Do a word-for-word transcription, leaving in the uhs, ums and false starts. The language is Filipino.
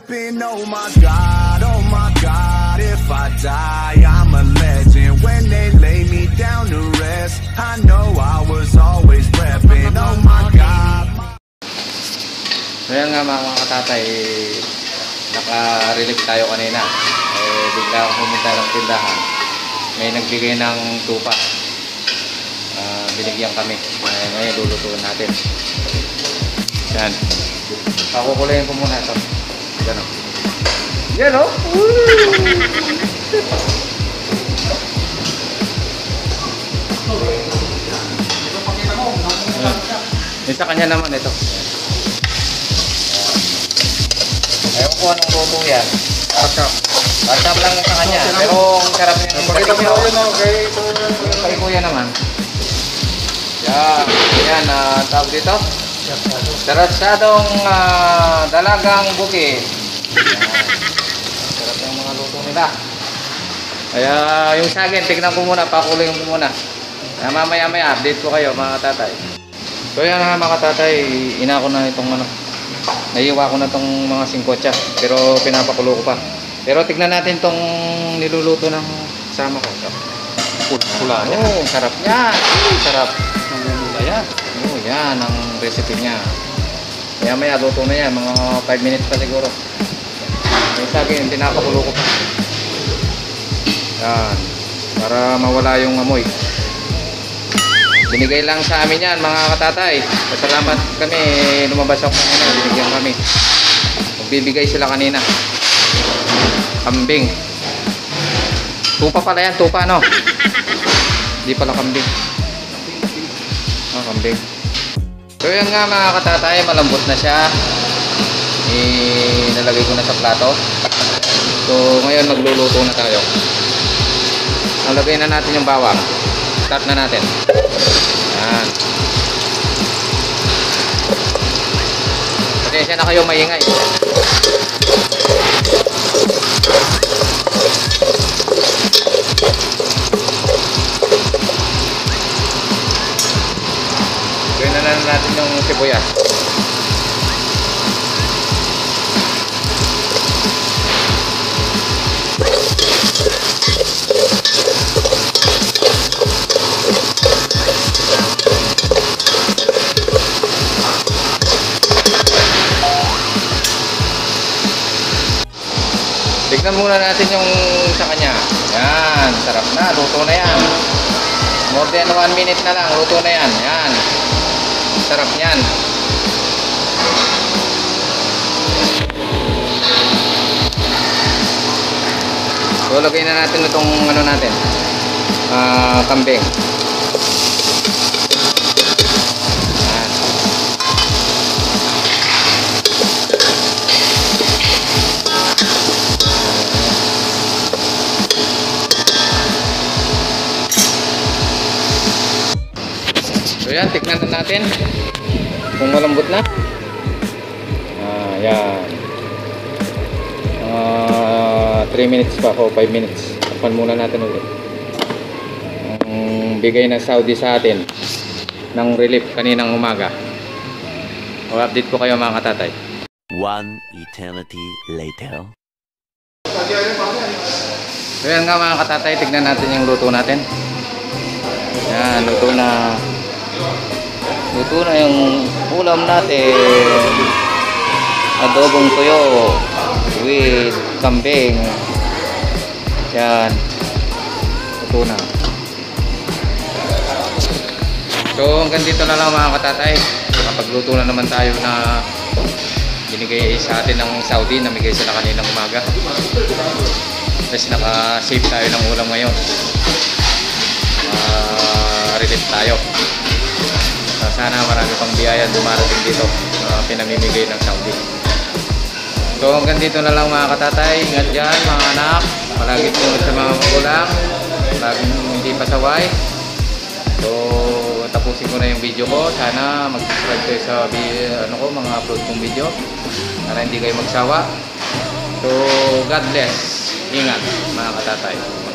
repping, oh my God, oh my God. If I die, I'm a legend. When they lay me down to rest, I know I was always repping, oh my God. Ngayon nga mga katatay, naka-relief tayo kanina. Eh, bigla akong pumunta ng tindahan. May nagbigay ng tupa. Uh, binigyan kami. Uh, ngayon lulutuin natin. Yan. Pakukulayin ko muna ito. Yan o. Yan o. Yan sa kanya naman ito. Ayaw ko anong luto yan. Pasap. Pasap lang sa kanya. Pero ang sarap niya. Pakita mo yun o. Kay kuya naman. Yan. Yan. Uh, tawag dito. Sarasadong uh, dalagang buki. Sarap yung mga luto nila. Kaya yung saging, tignan ko muna. Pakuloyin ko muna. Kaya mamaya maya update ko kayo mga tatay. So yan nga mga tatay. Ina ko na itong ano. Naiiwa ko na itong mga singkotsa. Pero pinapakulo ko pa. Pero tignan natin itong niluluto ng kasama ko. Pula niya. Oo, sarap niya. Sarap. Namumula yan. Oo, yan ang recipe niya. Maya maya luto na yan. Mga five minutes pa siguro. Yung saging, pinapakulo ko pa. Yan. Para mawala yung amoy. Binigay lang sa amin yan mga katatay. Salamat kami. Lumabas ako kanina. Binigyan kami. Magbibigay sila kanina. Kambing. Tupa pala yan. Tupa no? Hindi pala kambing. Ah, kambing. So yan nga mga katatay. Malambot na siya. E, nalagay ko na sa plato. So ngayon magluluto na tayo. Nalagay na natin yung bawang. Start na natin. Yan. Pasensya na kayo maingay. Gawin na lang natin yung sibuyas. Tignan muna natin yung sa kanya. Yan, sarap na, luto na yan. More than one minute na lang, luto na yan. Yan, sarap yan. So lagay na natin itong ano natin, uh, kambing. So yan, tignan na natin kung malambot na. Ah, yan. Uh, three minutes pa o five minutes. Tapan muna natin ulit. Ang bigay na Saudi sa atin ng relief kaninang umaga. O update ko kayo mga katatay. One eternity later. So yan nga mga katatay, tignan natin yung luto natin. Yan, luto na. Luto na yung ulam natin. Adobong tuyo with kambing. Yan. Luto na. So hanggang dito na lang mga katatay. Nakapagluto na naman tayo na binigay sa atin ng Saudi. Namigay sila kaninang umaga. Tapos naka-save tayo ng ulam ngayon. Uh, relief tayo. Uh, sana marami pang biyaya dumarating dito, uh, pinamimigay ng Saudi. So hanggang dito na lang mga katatay. Ingat dyan mga anak. Palagi tunod sa mga magulang. Laging hindi pasaway. So tapusin ko na yung video ko. Sana mag-subscribe kayo sa ano ko, mga upload kong video para hindi kayo magsawa. So God bless. Ingat mga katatay.